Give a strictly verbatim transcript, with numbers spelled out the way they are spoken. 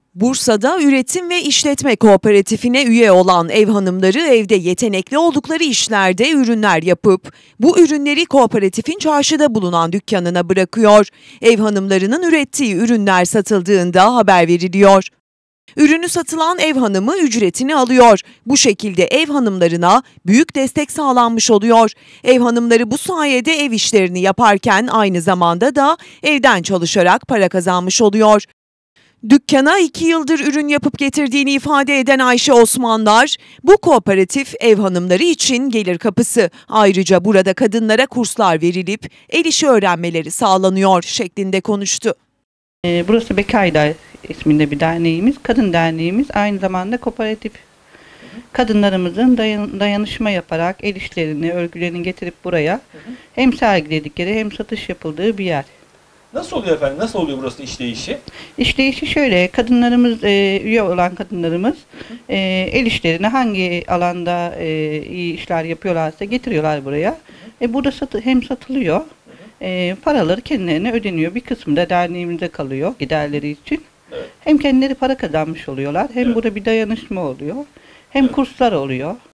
Bursa'da Üretim ve İşletme Kooperatifine üye olan ev hanımları evde yetenekli oldukları işlerde ürünler yapıp bu ürünleri kooperatifin çarşıda bulunan dükkanına bırakıyor. Ev hanımlarının ürettiği ürünler satıldığında haber veriliyor. Ürünü satılan ev hanımı ücretini alıyor. Bu şekilde ev hanımlarına büyük destek sağlanmış oluyor. Ev hanımları bu sayede ev işlerini yaparken aynı zamanda da evden çalışarak para kazanmış oluyor. Dükkana iki yıldır ürün yapıp getirdiğini ifade eden Ayşe Osmanlar, bu kooperatif ev hanımları için gelir kapısı. Ayrıca burada kadınlara kurslar verilip el işi öğrenmeleri sağlanıyor şeklinde konuştu. Burası Bekayda isminde bir derneğimiz, kadın derneğimiz, aynı zamanda kooperatif. Kadınlarımızın dayan, dayanışma yaparak el işlerini, örgülerini getirip buraya hem sergiledikleri hem satış yapıldığı bir yer. Nasıl oluyor efendim? Nasıl oluyor burası işleyişi? İşleyişi şöyle, kadınlarımız, e, üye olan kadınlarımız e, el işlerini hangi alanda e, iyi işler yapıyorlarsa getiriyorlar buraya. E, burada satı, hem satılıyor, e, paraları kendilerine ödeniyor. Bir kısmı da derneğimize kalıyor giderleri için. Evet. Hem kendileri para kazanmış oluyorlar, hem evet. burada bir dayanışma oluyor, hem evet. kurslar oluyor.